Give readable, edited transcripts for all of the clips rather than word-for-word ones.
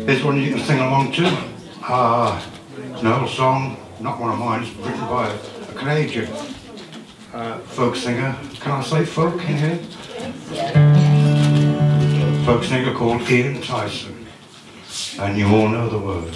Here's one you can sing along to. An old song, not one of mine, it's written by a Canadian folk singer. Can I say folk in here? Yeah. Folk singer called Ian Tyson. And you all know the words.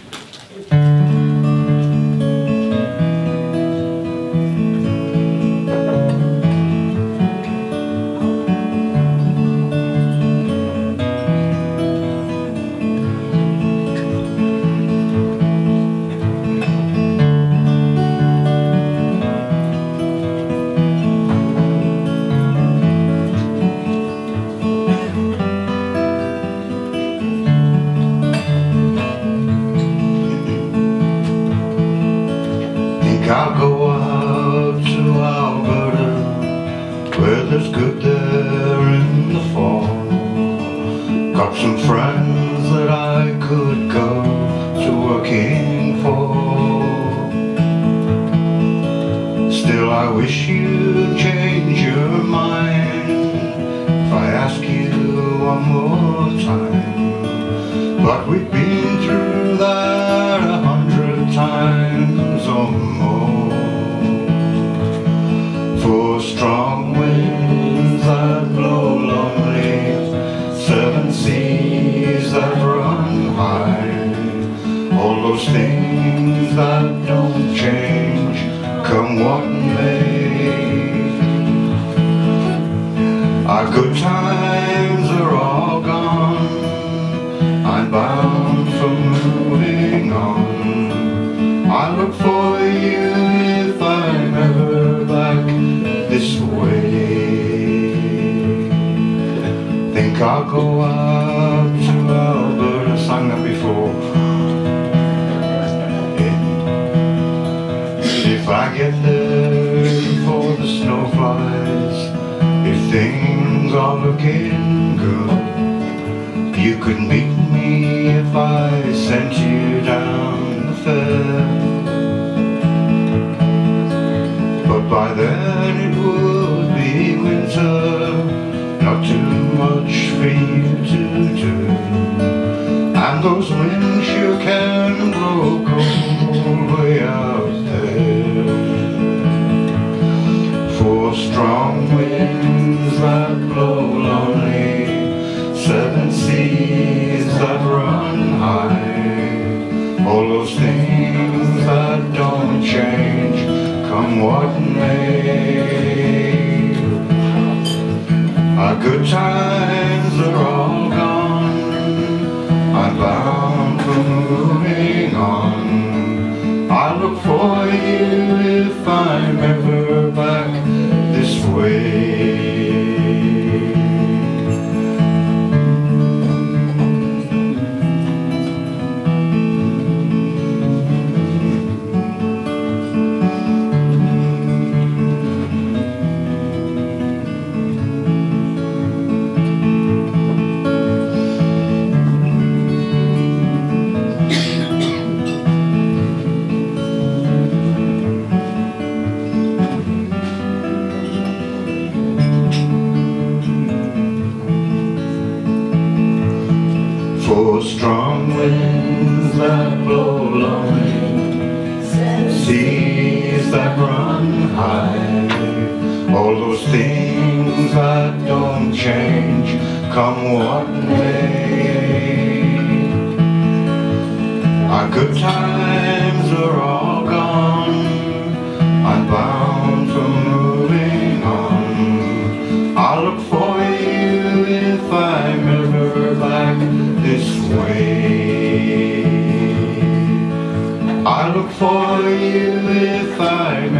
I'll go out to Alberta, where there's good there in the fall. Got some friends that I could go to working for. Still I wish you'd change your mind if I ask you one more time. But we've been through that 100 times or more. For strong winds that blow lonely, 7 seas that run high, all those things that don't change, come what may. Our good times are all gone, I'm bound for moving on. I look for you if I'm ever back this way. Think I'll go out to Alberta, sang that before. If I get there before the snow flies, if things are looking good, you could meet me if I sent you down the fair. But by then it would be winter, not too much for you to do, and those winds sure can blow cold way out there. For strong winds that blow lonely, 7 seas that run high, all those things that don't change, come what may. Our good times are all gone, I'm bound for moving on. I look for you if I'm ever back this way. For strong winds that blow lonely, seas that run high, all those things that don't change, come what may. Our good times are all gone, I'm bound for moving on. I'll look for you if I'm ever back this way. I look for you if I'm